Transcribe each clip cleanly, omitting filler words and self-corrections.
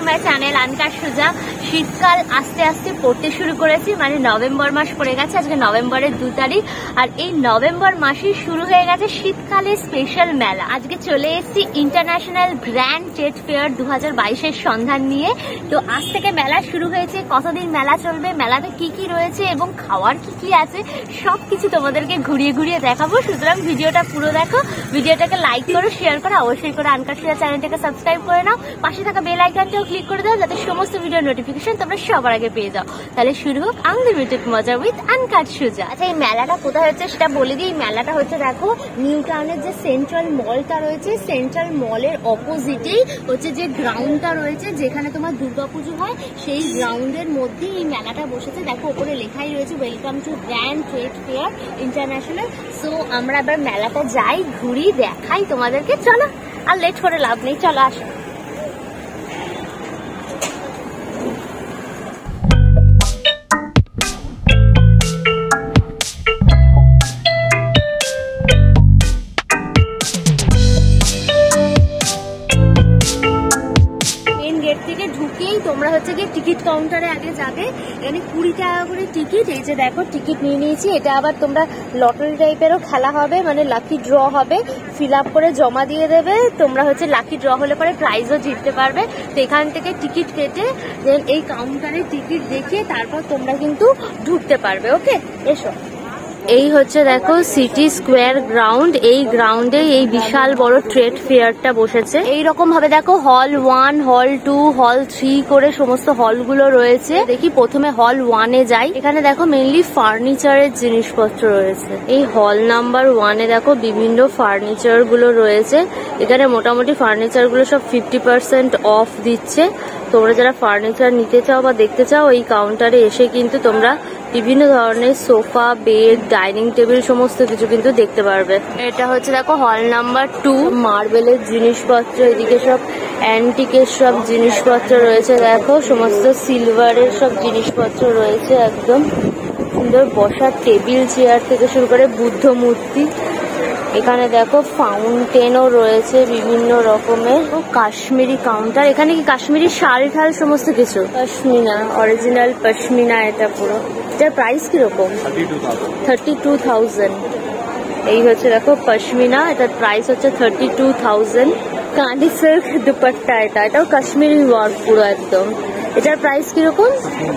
My channel আনকার সুজা। শীতকাল আস্তে আস্তে পড়তে শুরু করেছি, মানে নভেম্বর মাস পড়ে গেছে, আজকে নভেম্বরের 2 তারিখ। আর এই নভেম্বর মাসে শুরু হয়ে গেছে শীতকালের স্পেশাল মেলা। আজকে চলে এসেছি ইন্টারন্যাশনাল গ্র্যান্ড ট্রেড ফেয়ার 2022-এর সন্ধান নিয়ে। তো আজ থেকে মেলা শুরু হয়েছে, কতদিন মেলা চলবে, মেলাতে কি কি রয়েছে এবং খাওয়ার কি কি আছে সবকিছু তোমাদেরকে ঘুরিয়ে ঘুরিয়ে দেখাবো। সুতরাং ভিডিওটা পুরো দেখো, ভিডিওটাকে লাইক করো, শেয়ার করো, অবশ্যই করে আনকার সুজা চ্যানেলটাকে সাবস্ক্রাইব করে নাও, পাশে থাকা বেল আইকনটাও ক্লিক করে দাও যাতে সমস্ত ভিডিও নোটিফিকেশন তোমরা সবার আগে পেয়ে যাও। তাহলে শুরু হোক আনলিমিটেড মজা উইথ আনকার সুজা। আচ্ছা, এই মেলাটা কোথায় হচ্ছে সেটা বলে দিই। মেলাটা হচ্ছে দেখো নিউ টাউনের যে সেন্ট্রাল মলটা রয়েছে, সেন্ট্রাল মলের অপোজিটেই হচ্ছে যে গ্রাউন্ডটা রয়েছে যেখানে তোমার দুর্গাপুজো হয়, সেই গ্রাউন্ডের মধ্যেই এই মেলাটা বসেছে। দেখো ওপরে লেখাই রয়েছে welcome to grand trade fair international. So আমরা এবার মেলাটা যাই, ঘুরি, দেখাই তোমাদেরকে। চলো, আর লেট করে লাভ নেই, চলো আসো। তোমরা হচ্ছে গিয়ে টিকিট কাউন্টারে আগে যাবে। এখানে 20 টাকা করে টিকিট। এই যে দেখো টিকিট নিয়ে নিয়েছি। এটা আবার তোমরা লটারি টাইপেরও খেলা হবে, মানে লাকি ড্র হবে, ফিল আপ করে জমা দিয়ে দেবে। তোমরা হচ্ছে লাকি ড্র হলে পরে প্রাইজও জিততে পারবে। তো এখান থেকে টিকিট কেটে দেন এই কাউন্টারে টিকিট দেখিয়ে তারপর তোমরা কিন্তু ঢুকতে পারবে। ওকে, এসো। এই হচ্ছে দেখো সিটি স্কোয়ার গ্রাউন্ড। এই গ্রাউন্ডে এই বিশাল বড় ট্রেড ফেয়ারটা বসেছে। এইরকম ভাবে দেখো হল 1, হল 2, হল 3 করে সমস্ত হলগুলো রয়েছে। দেখি প্রথমে হল 1-এ যাই। এখানে দেখো মেইনলি ফার্নিচারের জিনিসপত্র রয়েছে। এই হল নাম্বার 1-এ দেখো বিভিন্ন ফার্নিচার গুলো রয়েছে। এখানে মোটামুটি ফার্নিচার গুলো সব 50% অফ দিচ্ছে। তোমরা যারা ফার্নিচার নিতে চাও বা দেখতে চাও, এই কাউন্টারে এসে কিন্তু তোমরা বিভিন্ন ধরনের সোফা, বেড, ডাইনিং টেবিল সমস্ত কিছু কিন্তু দেখতে পারবে। এটা হচ্ছে দেখো হল নাম্বার 2। মার্বেলের জিনিসপত্র, এদিকে সব অ্যান্টিকের সব জিনিসপত্র রয়েছে। দেখো সমস্ত সিলভারের সব জিনিসপত্র রয়েছে। একদম সুন্দর বসার টেবিল, চেয়ার থেকে শুরু করে বুদ্ধ মূর্তি। এখানে দেখো ফাউন্টেনও রয়েছে বিভিন্ন রকমের। কাশ্মীরি কাউন্টার। এখানে কি কাশ্মীরি শাল ঠাল সমস্ত কিছু। পশমিনা, অরিজিনাল পশমিনা এটা পুরো। এটার প্রাইস কিরকম? 32,000। এই হচ্ছে দেখো পশমিনা, এটার প্রাইস হচ্ছে 32,000। কাঁদি সিল্ক দুপাট্টা, এটাও কাশ্মীরি ওয়ার্ক পুরো একদম। এটার প্রাইস কিরকম?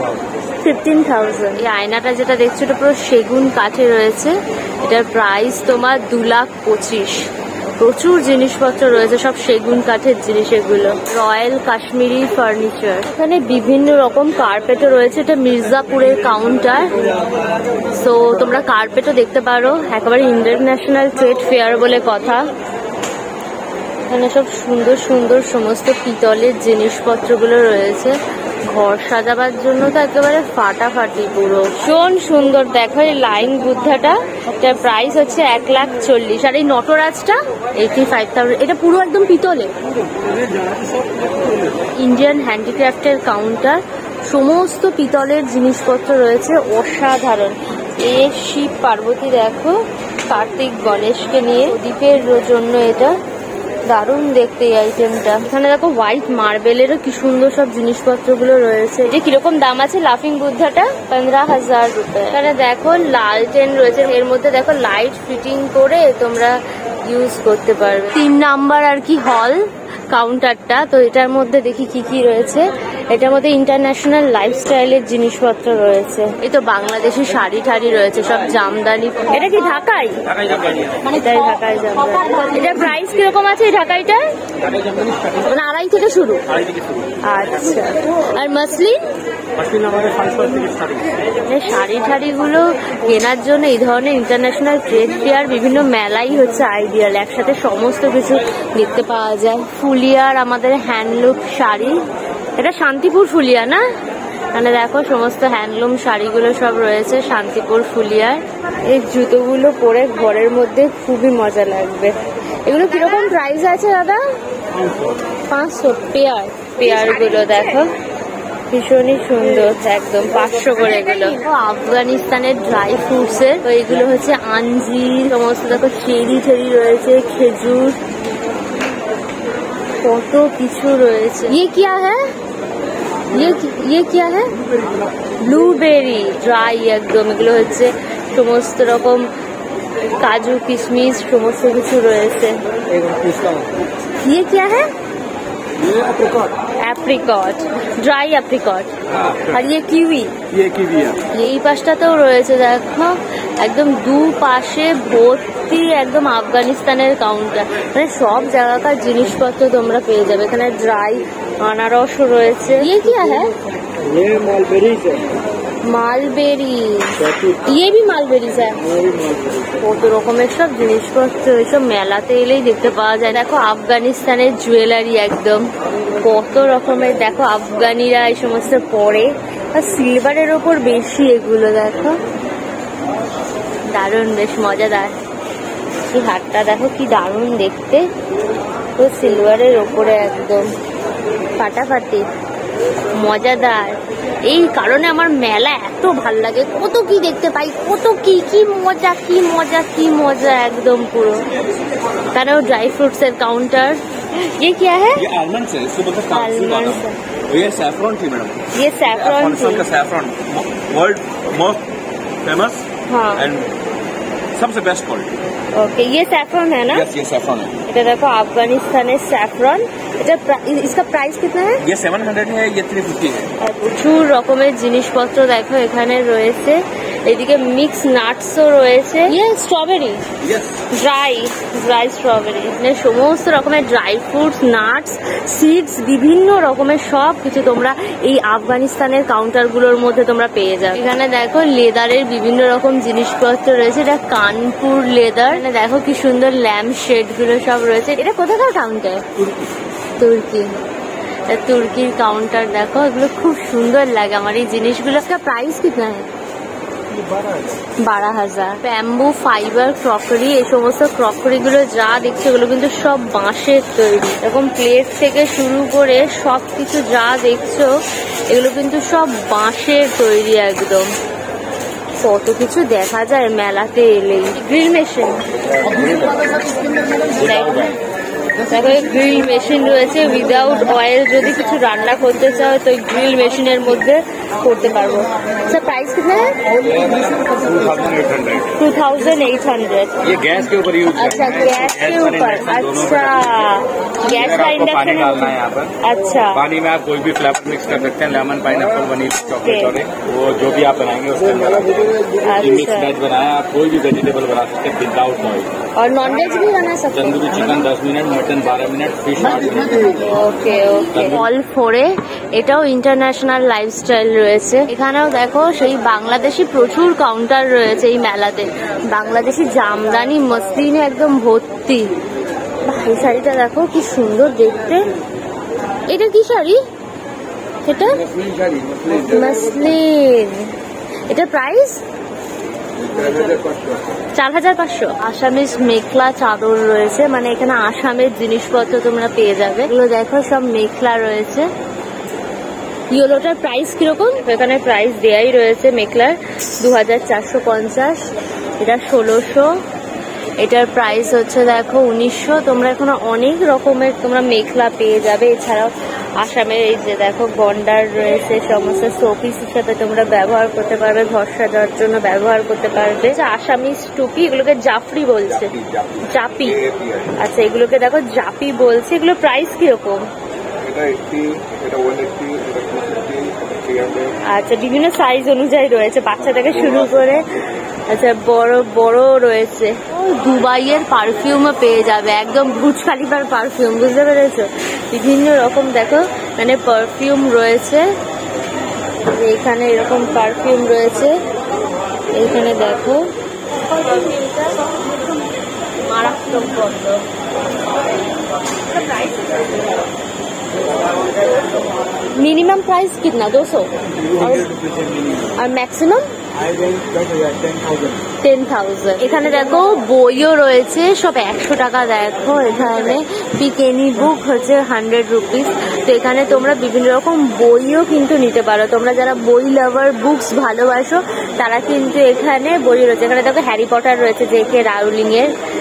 15,000। এই আয়নাটা যেটা দেখছো এটা পুরো সেগুন কাঠে রয়েছে। এটার প্রাইস তোমার 2,25,000। প্রচুর জিনিসপত্র রয়েছে, সব সেগুন কাঠের জিনিস এগুলো। Royal Kashmiri furniture. এখানে বিভিন্ন রকম কার্পেটও রয়েছে। এটা মির্জাপুরের কাউন্টার। সো তোমরা কার্পেটও দেখতে পারো। একেবারে ইন্টারন্যাশনাল ট্রেড ফেয়ার বলে কথা। এখানে সব সুন্দর সুন্দর সমস্ত পিতলের জিনিসপত্রগুলো রয়েছে। ঘর সাজাবার জন্য তো একেবারে ফাটাফাটি পুরো। ভীষণ সুন্দর। দেখো এই লাইন বুদ্ধাটা, এটার প্রাইস হচ্ছে 1,40,000। আর এই নটরাজটা 85,000। এটা পুরো একদম পিতলে। ইন্ডিয়ান হ্যান্ডিক্রাফটের কাউন্টার, সমস্ত পিতলের জিনিসপত্র রয়েছে। অসাধারণ। এই শিব পার্বতী দেখো, কার্তিক গণেশকে নিয়ে দ্বীপের জন্য এটা দারুণ দেখতে এই আইটেমটা। এখানে দেখো হোয়াইট মার্বেলেরও কি সুন্দর সব জিনিসপত্রগুলো রয়েছে। এটা কিরকম দাম আছে? লাফিং বুদ্ধাটা 15,000 রুপিয়া। এখানে দেখো লালটেন রয়েছে, এর মধ্যে দেখো লাইট ফিটিং করে তোমরা ইউজ করতে পারবে। 3 নাম্বার আর কি হল কাউন্টারটা। তো এটার মধ্যে দেখি কি কি রয়েছে। এটার মধ্যে ইন্টারন্যাশনাল লাইফস্টাইলের জিনিসপত্র রয়েছে। এই তো বাংলাদেশি শাড়ি ঠাড়ি রয়েছে, সব জামদানি। এটা কি ঢাকাই? মানে এটাই ঢাকাই জামদানি। এটার প্রাইস কিরকম আছে এই ঢাকাইটা? মানে 2,500 থেকে শুরু। আচ্ছা, আর মাসলিন? শাড়ি ঠাড়ি গুলো কেনার জন্য এই ধরনের ইন্টারন্যাশনাল ট্রেড ফেয়ার, বিভিন্ন মেলাই হচ্ছে আইডিয়াল। একসাথে সমস্ত কিছু দেখতে পাওয়া যায়। ফুলিয়ার আমাদের হ্যান্ডলুম শাড়ি। এটা শান্তিপুর ফুলিয়া না? মানে দেখো সমস্ত হ্যান্ডলুম শাড়িগুলো সব রয়েছে শান্তিপুর ফুলিয়ার। এই জুতোগুলো পরে ঘরের মধ্যে খুবই মজা লাগবে। এগুলো কিরকম প্রাইস আছে দাদা? 500 পেয়ার। পেয়ার গুলো দেখো ভীষণই সুন্দর, একদম 500 করে এগুলো। আফগানিস্তানের ড্রাই ফ্রুটস এর, তো এগুলো হচ্ছে আঞ্জির সমস্ত। দেখো চেরি ঠেরি রয়েছে, খেজুর, কত কিছু রয়েছে। ये क्या है? ये क्या है? ব্লুবেরি ড্রাই একদম। এগুলো হচ্ছে সমস্ত রকম কাজু কিশমিশ সমস্ত কিছু রয়েছে। ये क्या है? Apricot, dry apricot. আর ये কিউই, এই পাশটাতেও রয়েছে দেখো, একদম দু পাশে ভর্তি একদম আফগানিস্তানের কাউন্টার, মানে সব জায়গাকার জিনিসপত্র তোমরা পেয়ে যাবে এখানে। ড্রাই আনারসও রয়েছে। ये क्या है? ये मालबेरी है। মালবেরি, ये भी মালবেরিজ है। কত রকমের সব জিনিসপত্র এসব মেলাতে এলেই দেখতে পাওয়া যায়। দেখো আফগানিস্তানের জুয়েলারি একদম কত রকমের, দেখো আফগানিরা এই সমস্ত পরে, আর সিলভারের ওপর বেশি এগুলো। দেখো দারুণ, বেশ মজাদার। এই হাটটা দেখো কি দারুণ দেখতে, তো সিলভারের ওপরে একদম ফাটাফাটি মজাদার। এই কারণে আমার মেলা এত ভাল লাগে, কত কি দেখতে পাই, কত কি কি মজা কি মজা কি মজা একদম পুরো। কারণ ड्राई फ्रूट्स এর কাউন্টার। ये क्या है? ये आलमंड है, इसको बोलते हैं काजू बादाम। ये सैफरन थी मैडम, ये सैफरन का saffron world most famous and सबसे बेस्ट क्वालिटी। ओके, ये सैफरन है ना? यस, ये सैफरन है। এটা দেখো আফগানিস্তানের স্যাফরন। এটা इसका प्राइस कितना है? ये 700 है, ये 350 है। প্রচুর রকমের জিনিসপত্র দেখো এখানে রয়েছে। এদিকে মিক্স নাটসও রয়েছে। ये স্ট্রবেরি, यस, ড্রাই স্ট্রবেরি, মানে সমস্ত রকমের ড্রাই ফ্রুটস, নাটস, সিডস, বিভিন্ন রকমের সব কিছু তোমরা এই আফগানিস্তানের কাউন্টারগুলোর মধ্যে তোমরা পেয়ে যাবে। এখানে দেখো লেদারের বিভিন্ন রকম জিনিসপত্র রয়েছে। এটা কানপুর লেদার। দেখো কি সুন্দর ল্যাম্প শেড গুলো সব রয়েছে। এটা কোথাকার কাউন্টার? তুর্কি। তুর্কির কাউন্টার দেখো, এগুলো খুব সুন্দর লাগে আমার এই জিনিসগুলো। প্রাইস কিतना है? 12,000। ব্যাম্বু ফাইবার ক্রকারি, এই সমস্ত ক্রকারি গুলো যা দেখছো এগুলো কিন্তু সব বাঁশের তৈরি। এরকম প্লেট থেকে শুরু করে সব কিছু যা দেখছো এগুলো কিন্তু সব বাঁশের তৈরি একদম। কত কিছু দেখা যায় মেলাতে এলেই। গ্রিল মেশিন দেখো, গ্রিল মেশিন রয়েছে। উইদাউট অয়েল যদি কিছু রান্না করতে চাও তো গ্রিল মেশিনের মধ্যে করতে পারবো। আচ্ছা, প্রাইস कितना है? 2800। ये गैस के ऊपर यूज। अच्छा, गैस के ऊपर। अच्छा, गैस का इंडक्शन डालना है यहाँ पर। अच्छा, पानी में आप कोई भी फ्लेवर मिक्स कर सकते हैं, लेमन, पाइनएप्पल, वनीला, चॉकलेट और वो जो भी आप बनाएंगे उसके अंदर मिक्स वेज बनाया। आप कोई भी वेजिटेबल बना सकते हैं विदाउट ऑयल। और नॉन वेज भी बना सकते हैं? Tandoori chicken 10 minute, mutton 12 minute, fish 8 minute. Okay okay. All ফোরে এটাও ইন্টারন্যাশনাল লাইফস্টাইল রয়েছে। এখানেও দেখো সেই বাংলাদেশি প্রচুর কাউন্টার রয়েছে এই মেলাতে। বাংলাদেশি জামদানি মসলিনে একদম ভর্তি। এই শাড়িটা দেখো কি সুন্দর দেখতে। এটা কি শাড়ি? এটা মসলিন। এটা প্রাইস 4,500। আসামের মেখলা চাদর রয়েছে, মানে এখানে আসামের জিনিসপত্র তোমরা পেয়ে যাবে। এগুলো দেখো সব মেখলা রয়েছে। ইয়েলোটার প্রাইস কিরকম? এখানে প্রাইস দেয়াই রয়েছে মেখলার 2,450। এটা 1,600। এটার প্রাইস হচ্ছে দেখো 1,900। তোমরা এখানে অনেক রকমের তোমরা মেখলা পেয়ে যাবে। এছাড়াও আসামের এই যে দেখো গন্ডার রয়েছে, সমস্ত শোপিস হিসাবে তোমরা ব্যবহার করতে পারবে, ঘর সাজার জন্য ব্যবহার করতে পারবে। আসামিস টুপি, এগুলোকে জাফরি বলছে, জাপি। আচ্ছা, এগুলোকে দেখো জাপি বলছে। এগুলো প্রাইস কিরকম? আচ্ছা, বিভিন্ন সাইজ অনুযায়ী রয়েছে, বাচ্চা থেকে শুরু করে আচ্ছা বড় বড় রয়েছে। দুবাইয়ের পারফিউমও পেয়ে যাবে, একদম বুর্জ খালিফার পারফিউম, বুঝতে পেরেছো? বিভিন্ন রকম দেখো মানে পারফিউম রয়েছে। এখানে এরকম পারফিউম রয়েছে। এইখানে দেখো মারাত্মক গন্ধ। मिनिमम प्राइस कितना? 200 और मैक्सिमम 10,000। এখানে দেখো বইও রয়েছে সব 100 টাকা। দেখো এখানে পিক এনি বুক হচ্ছে 100 রুপিস। তো এখানে তোমরা বিভিন্ন রকম বইও কিন্তু নিতে পারো। তোমরা যারা বই লাভার, বুকস ভালোবাসো তারা কিন্তু এখানে বই রয়েছে। এখানে দেখো হ্যারি পটার রয়েছে, জে কে রাউলিং এর।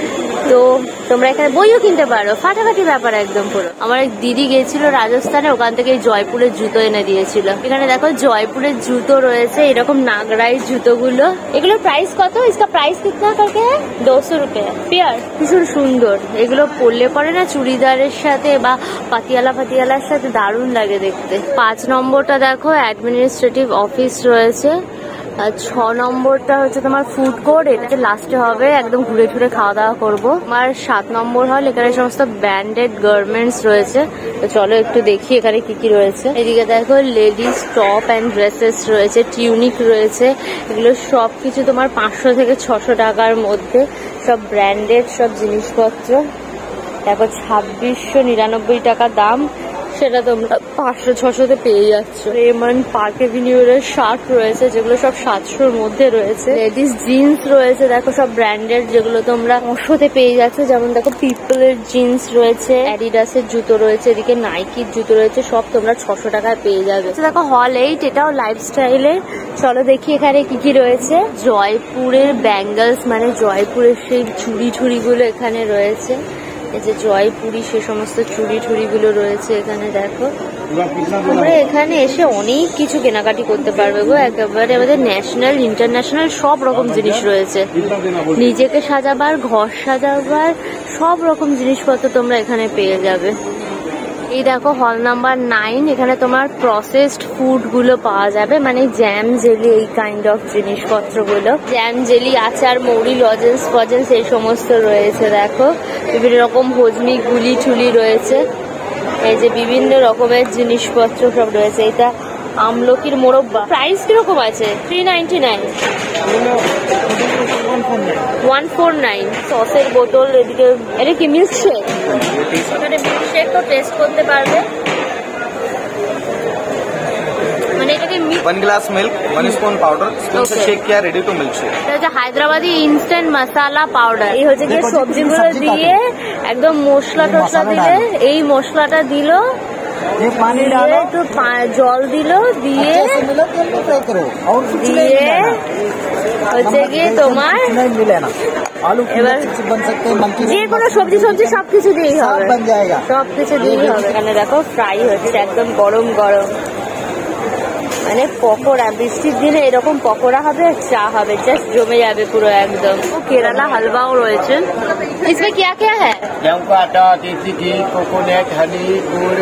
তো তোমরা এখানে বইও কিনতে পারো, ফাটাফাটি ব্যাপার একদম পুরো। আমার এক দিদি গেছিল রাজস্থানে, ওখান থেকে জয়পুরের জুতো এনে দিয়েছিল। এখানে দেখো জয়পুরের জুতো রয়েছে, এরকম নাগরাই জুতোগুলো। এগুলোর প্রাইস কত? इसका प्राइस कितना करके है? 200 रुपए পেয়ার। ভীষণ সুন্দর, এগুলো পরলে পরে না চুড়িদারের সাথে বা পাতিয়ালার সাথে দারুণ লাগে দেখতে। 5 নম্বরটা দেখো অ্যাডমিনিস্ট্রেটিভ অফিস রয়েছে, আর 6 নম্বরটা হচ্ছে তোমার ফুড কোর্ট, এটা লাস্টে হবে, একদম ঘুরে ঘুরে খাওয়া দাওয়া করবো। আমার 7 নম্বর হল, এখানে সমস্ত ব্র্যান্ডেড গার্মেন্টস রয়েছে। তো চলো একটু দেখি এখানে কি কি রয়েছে। এদিকে দেখো লেডিস টপ অ্যান্ড ড্রেসেস রয়েছে, টিউনিক রয়েছে, এগুলো সব কিছু তোমার 500 থেকে 600 টাকার মধ্যে, সব ব্র্যান্ডেড সব জিনিসপত্র। দেখো 2699 টাকা দাম, সেটা তোমরা 500-600 পেয়ে যাচ্ছ। রেমন্ড পার্ক এভিনিউর শার্ট রয়েছে, যেগুলো সব 700-র মধ্যে রয়েছে। লেডিস জিন্স রয়েছে, দেখো সব ব্র্যান্ডেড, যেগুলো তোমরা 900-তে পেয়ে যাচ্ছ। যেমন দেখো পিপলের জিন্স রয়েছে, অ্যাডিডাসের জুতো রয়েছে, এদিকে নাইকির জুতো রয়েছে, সব তোমরা 600 টাকায় পেয়ে যাবে। দেখো হল 8, এটাও লাইফস্টাইলের। চলো দেখি এখানে কি কি রয়েছে। জয়পুরের ব্যাঙ্গলস, মানে জয়পুরের সেই চুড়ি গুলো এখানে রয়েছে। এই যে জয়পুরি সে সমস্ত চুড়ি গুলো রয়েছে এখানে। দেখো তোমরা এখানে এসে অনেক কিছু কেনাকাটি করতে পারবে গো, একেবারে আমাদের ন্যাশনাল ইন্টারন্যাশনাল সব রকম জিনিস রয়েছে। নিজেকে সাজাবার, ঘর সাজাবার সব রকম জিনিসপত্র তোমরা এখানে পেয়ে যাবে। এই দেখো হল নাম্বার 9, এখানে তোমার প্রসেসড ফুড গুলো পাওয়া যাবে, মানে জ্যাম জেলি এই কাইন্ড অফ জিনিসপত্রগুলো। জ্যাম জেলি, আচার, মৌরি, লজেন্স ফজেন্স এই সমস্ত রয়েছে। দেখো বিভিন্ন রকম হজমি গুলি টুলি রয়েছে, এই যে বিভিন্ন রকমের জিনিসপত্র সব রয়েছে। এটা আমলকির মোরব্বা, প্রাইস কিরকম আছে? 399, 149। সসের বোতল, এদিকে এটা কি মিল্কশেক, এখানে মিল্কশেক তো টেস্ট করতে পারবে। মানে এটাকে 1 glass milk, 1 spoon powder, spoon से शेक किया, रेडी टू मिल्क शेक। এটা হচ্ছে হায়দ্রাবাদি ইনস্ট্যান্ট মশলা পাউডার। এই হচ্ছে কি সবজিগুলো দিয়ে একদম মশলা টসলা দিলে, এই মশলাটা দিল, পানি ডালো, একটু জল দিল, দিয়ে হচ্ছে গিয়ে তোমার এবার যে কোনো সবজি সবকিছু দিয়েই হবে, সবকিছু দিয়েই হবে। এখানে দেখো ফ্রাই হচ্ছে একদম গরম গরম, মানে পকোড়া। বৃষ্টির দিনে এরকম পকোড়া হবে, চা হবে, জাস্ট জমে যাবে পুরো একদম। কেরালা হালवाও রয়েছে। इसमें क्या क्या है? गेहूं का आटा, देसी घी, कोकोनट, हनी, गुड़,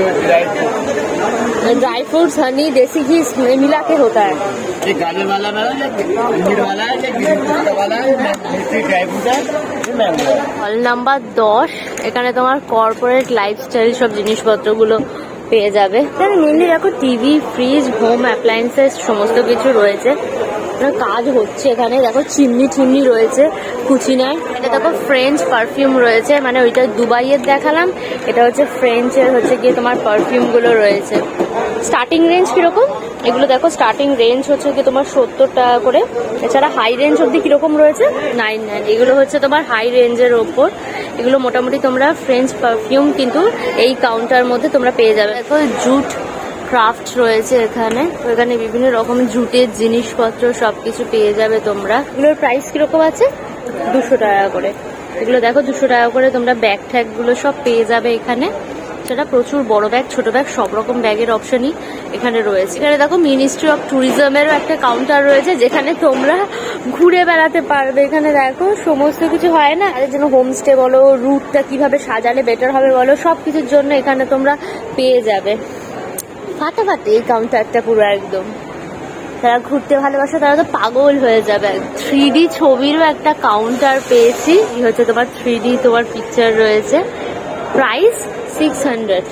ड्राई फ्रूट्स, हनी, देसी घी मिला के होता है। ये गाजर वाला है, पनीर वाला है, ग्रीन पिस्ता वाला है, मिल्की ड्राई फ्रूट है, मैंगो। হল নাম্বার 10, এখানে তোমার কর্পোরেট লাইফস্টাইল সব জিনিসপত্রগুলো পেয়ে যাবে। মেনলি দেখো টিভি, ফ্রিজ, হোম অ্যাপ্লায়েন্সেস সমস্ত কিছু রয়েছে। কাজ হচ্ছে এখানে, দেখো চিমনি রয়েছে কুচিনার। এটা দেখো ফ্রেঞ্চ পারফিউম রয়েছে, মানে ওইটা দুবাইয়ের দেখালাম, এটা হচ্ছে ফ্রেঞ্চের হচ্ছে গিয়ে তোমার পারফিউম গুলো রয়েছে। স্টার্টিং রেঞ্জ কিরকম? এগুলো দেখো স্টার্টিং রেঞ্জ হচ্ছে কি তোমার 70 টাকা করে। এছাড়া হাই রেঞ্জ অব্দি কিরকম রয়েছে? 99। এগুলো হচ্ছে তোমার হাই রেঞ্জের ওপর। এগুলো মোটামুটি তোমরা ফ্রেঞ্চ পারফিউম কিন্তু এই কাউন্টার মধ্যে তোমরা পেয়ে যাবে। দেখো জুট ক্রাফট রয়েছে এখানে, এখানে বিভিন্ন রকম জুটের জিনিসপত্র সবকিছু পেয়ে যাবে তোমরা। এগুলোর প্রাইস কিরকম আছে? 200 টাকা করে। এগুলো দেখো 200 টাকা করে তোমরা ব্যাগ ট্যাগ গুলো সব পেয়ে যাবে এখানে। সেটা প্রচুর বড় ব্যাগ, ছোট ব্যাগ, সব রকম ব্যাগের অপশনই এখানে রয়েছে। এখানে দেখো মিনিস্ট্রি অফ ট্যুরিজমেরও একটা কাউন্টার রয়েছে, যেখানে তোমরা ঘুরে বেড়াতে পারবে। এখানে দেখো সমস্ত কিছু হয় না, এর জন্য হোমস্টে বলো, রুটটা কিভাবে সাজালে বেটার হবে বলো, সবকিছুর জন্য এখানে তোমরা পেয়ে যাবে। ফাটাফাটি এই কাউন্টারটা পুরো একদম। যারা ঘুরতে ভালোবাসে তারা তো পাগল হয়ে যাবে। 3D ছবিরও একটা কাউন্টার পেয়েছি, এই হচ্ছে তোমার 3D তোমার পিকচার রয়েছে। প্রাইস 600,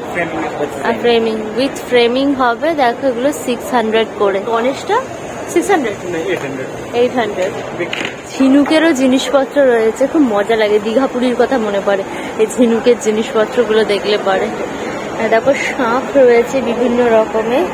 আর ফ্রেমিং উইথ ফ্রেমিং হবে। দেখো এগুলো 600 করে। গণেশটা 600, 800। ঝিনুকেরও জিনিসপত্র রয়েছে, খুব মজা লাগে। দীঘাপুরীর কথা মনে পড়ে এই ঝিনুকের জিনিসপত্রগুলো দেখলে পরে। দেখো শাঁখ রয়েছে বিভিন্ন রকমের,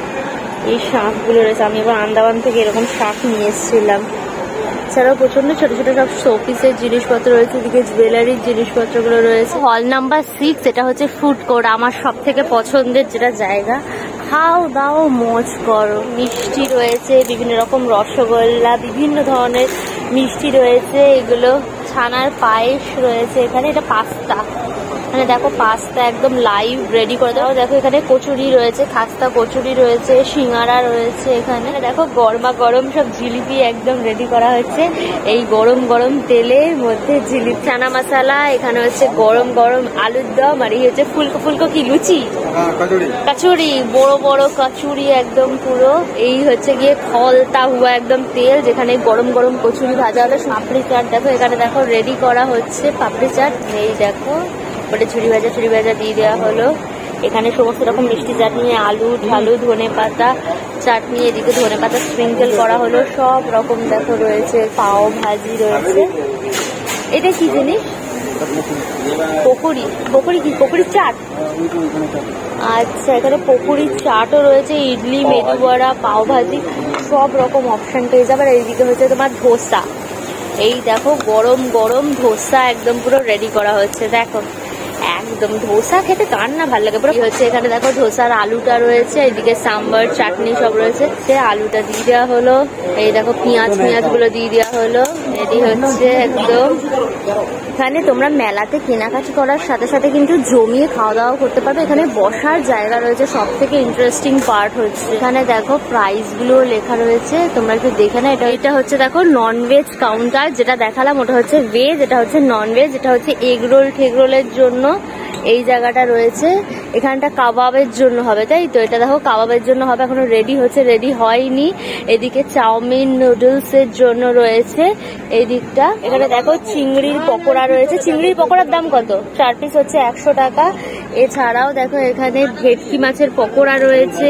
এই শাঁখগুলো রয়েছে। আমি এবার আন্দামান থেকে এরকম শাঁখ নিয়ে এসেছিলাম। এছাড়াও প্রচন্ড ছোট ছোট সব শোপিসের জিনিসপত্র রয়েছে, এদিকে জুয়েলারির জিনিসপত্রগুলো রয়েছে। হল নাম্বার 6, এটা হচ্ছে ফুড কোর্ট, আমার সব থেকে পছন্দের যেটা জায়গা। খাও দাও মজ করো। মিষ্টি রয়েছে, বিভিন্ন রকম রসগোল্লা, বিভিন্ন ধরনের মিষ্টি রয়েছে। এগুলো ছানার পায়েস রয়েছে এখানে, এটা পাস্তা, মানে দেখো পাস্তা একদম লাইভ রেডি করে দেওয়া। দেখো এখানে কচুরি রয়েছে, খাস্তা কচুরি রয়েছে, সিঙ্গারা রয়েছে, এখানে দেখো গরমা গরম সব জিলিপি একদম রেডি করা হচ্ছে এই গরম গরম তেলের মধ্যে। জিলিপি, চানা মশলা, এখানে হচ্ছে গরম গরম আলুর দম, আর এই হচ্ছে ফুলকো ফুলকো কি লুচি, কচুরি, বড় বড় কচুরি একদম পুরো। এই হচ্ছে গিয়ে খলতা হুয়া একদম তেল, যেখানে গরম গরম কচুরি ভাজা হলো। পাপড়ি চাট দেখো এখানে দেখো রেডি করা হচ্ছে পাপড়ি চাট। এই দেখো ওটা ছুরি ভাজা দিয়ে দেওয়া হলো। এখানে সমস্ত রকম মিষ্টি চাটনি, আলু ঢালু, ধনে পাতা চাটনি, এদিকে ধনে পাতা স্প্রিঙ্কেল করা হলো, সব রকম দেখো রয়েছে। পাও ভাজি রয়েছে। এটা কি জিনিস? পকোড়ি, পকোড়ি কি? পকোড়ি চাট। আচ্ছা, এখানে পকোড়ি চাটও রয়েছে, ইডলি, মেদু বড়া, পাও ভাজি, সব রকম অপশন পেয়ে যাবে। আর এইদিকে হচ্ছে তোমার ধোসা। এই দেখো গরম গরম ধোসা একদম পুরো রেডি করা হচ্ছে। দেখো একদম ধোসা খেতে কার না ভালো লাগে পুরো। হচ্ছে এখানে দেখো ধোসার আলুটা রয়েছে, এদিকে সাম্বার চাটনি সব রয়েছে। আলুটা দিয়ে দেওয়া হলো, এই দেখো পেঁয়াজ গুলো দিয়ে দেওয়া হলো, রেডি হচ্ছে একদম। এখানে তোমরা মেলাতে কেনাকাটি করার সাথে সাথে কিন্তু জমিয়ে খাওয়া দাওয়া করতে পারবে। এখানে বসার জায়গা রয়েছে, সব থেকে ইন্টারেস্টিং পার্ট হচ্ছে এখানে দেখো প্রাইস গুলো লেখা রয়েছে, তোমরা একটু দেখে না। এটা হচ্ছে দেখো নন ভেজ কাউন্টার, যেটা দেখালাম ওটা হচ্ছে ভেজ, এটা হচ্ছে নন ভেজ। এটা হচ্ছে এগ রোল ঠেগ রোলের জন্য এই জায়গাটা রয়েছে। এখানটা কাবাবের জন্য হবে, তাই তো? এটা দেখো কাবাবের জন্য হবে, এখনো রেডি হচ্ছে, রেডি হয়নি। এদিকে চাউমিন নুডলস এর জন্য রয়েছে এই দিকটা। এখানে দেখো চিংড়ির পকোড়া রয়েছে। চিংড়ির পকোড়ার দাম কত? 4 পিস হচ্ছে 100 টাকা। এছাড়াও দেখো এখানে ভেটকি মাছের পকোড়া রয়েছে।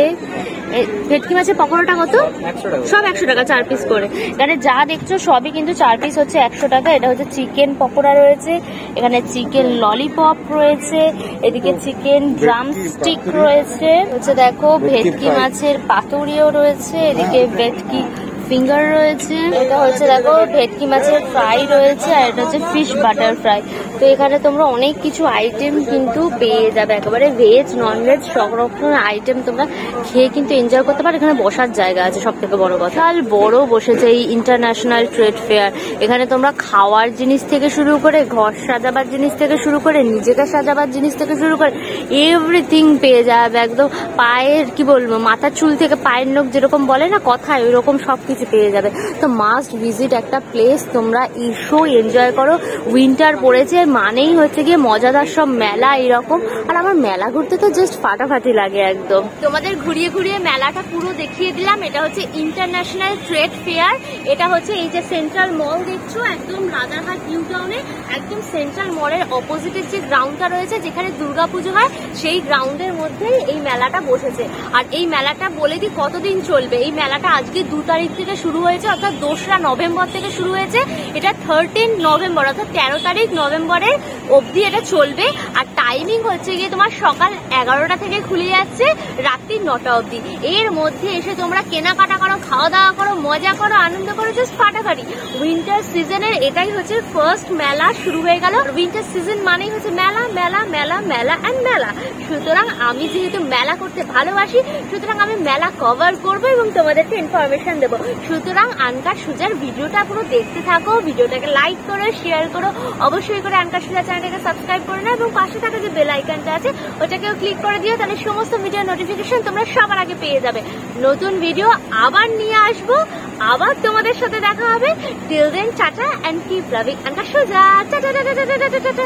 ভেটকি মাছের পকোড়াটা কত? সব 100 টাকা 4 পিস করে। এখানে যা দেখছো সবই কিন্তু 4 পিস হচ্ছে 100 টাকা। এটা হচ্ছে চিকেন পকোড়া রয়েছে, এখানে চিকেন ললিপপ রয়েছে, এদিকে চিকেন ড্রাম স্টিক রয়েছে, হচ্ছে দেখো ভেটকি মাছের পাতুরিও রয়েছে, এদিকে ভেটকি ফিঙ্গার রয়েছে, এটা হচ্ছে দেখো ভেটকি মাছের ফ্রাই রয়েছে, আর এটা হচ্ছে ফিশ বাটার ফ্রাই। তো এখানে তোমরা অনেক কিছু আইটেম কিন্তু পেয়ে যাবে, একেবারে ভেজ নন ভেজ সব রকম আইটেম তোমরা খেয়ে কিন্তু এনজয় করতে পারো। এখানে বসার জায়গা আছে, সব থেকে বড় কথা। আর বড় বসেছে এই ইন্টারন্যাশনাল ট্রেড ফেয়ার। এখানে তোমরা খাওয়ার জিনিস থেকে শুরু করে, ঘর সাজাবার জিনিস থেকে শুরু করে, নিজেকে সাজাবার জিনিস থেকে শুরু করে এভরিথিং পেয়ে যাবে। একদম পায়ের কি বলবো, মাথার চুল থেকে পায়ের নখ যেরকম বলে না কথায়, ওই রকম সবকিছু পেয়ে যাবে। তো মাস্ট ভিজিট একটা প্লেস, তোমরা এসো এনজয় করো। উইন্টার পড়েছে মানেই হচ্ছে গিয়ে মজাদার সব মেলা এরকম। আর আমার মেলা ঘুরতে তো জাস্ট ফাটাফাটি লাগে একদম। তোমাদের ঘুরিয়ে ঘুরিয়ে মেলাটা পুরো দেখিয়ে দিলাম। এটা হচ্ছে ইন্টারন্যাশনাল ট্রেড ফেয়ার। এটা হচ্ছে এই যে সেন্ট্রাল মল দেখছো, একদম রাজারহাট নিউ টাউনে একদম সেন্ট্রাল মলের অপোজিটের যে গ্রাউন্ডটা রয়েছে, যেখানে দুর্গাপুজো হয়, সেই গ্রাউন্ডের মধ্যেই এই মেলাটা বসেছে। আর এই মেলাটা বলে দিই কতদিন চলবে। এই মেলাটা আজকে 2 তারিখ থেকে শুরু হয়েছে, অর্থাৎ 2রা নভেম্বর থেকে শুরু হয়েছে। এটা 13 নভেম্বর অর্থাৎ 13 তারিখ নভেম্বরের অবধি এটা চলবে। আর টাইমিং হচ্ছে গিয়ে তোমার সকাল 11টা থেকে খুলে যাচ্ছে রাত্রি 9টা অবধি। এর মধ্যে এসে তোমরা কেনাকাটা করো, খাওয়া দাওয়া করো, মজা করো, আনন্দ করো, জাস্ট ফাটাফাটি। উইন্টার সিজনের এটাই হচ্ছে ফার্স্ট মেলা শুরু হয়ে গেল। উইন্টার সিজন মানেই হচ্ছে মেলা মেলা মেলা মেলা অ্যান্ড মেলা। সুতরাং আমি যেহেতু মেলা করতে ভালোবাসি, সুতরাং আমি মেলা কভার করবো এবং তোমাদেরকে ইনফরমেশন দেবো। সুতরাং আনকার সুজার ভিডিওটা পুরো দেখতে থাকো, ভিডিওটাকে লাইক করো, শেয়ার করো, অবশ্যই করে আনকার সুজা চ্যানেলটাকে সাবস্ক্রাইব করে নাও এবং পাশে থাকা যে বেল আইকনটা আছে ওটাকেও ক্লিক করে দিও, তাহলে সমস্ত ভিডিও নোটিফিকেশন তোমরা সবার আগে পেয়ে যাবে। নতুন ভিডিও আবার নিয়ে আসবো, আবার তোমাদের সাথে দেখা হবে। Till then tata and keep loving আনকার সুজা। Tata tata tata tata.